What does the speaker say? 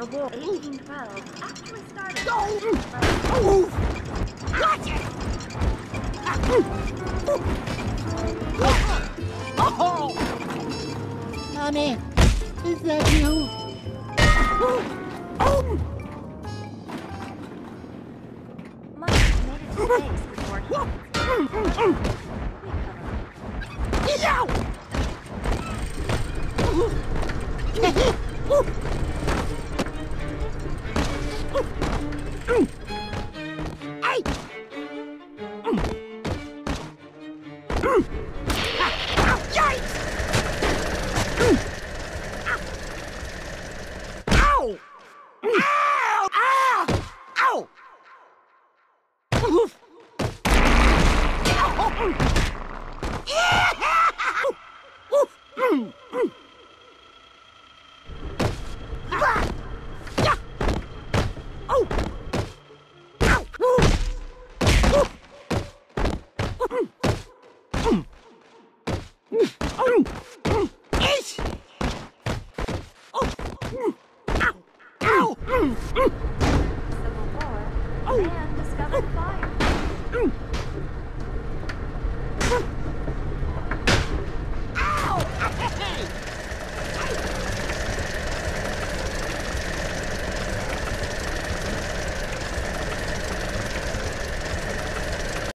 The war 1812 actually started. Watch it! Mommy, is that you? Mike made it to space before he... Get out! Hey! Yikes! Ow! Ow! Ow! Ow! Oof! Ow!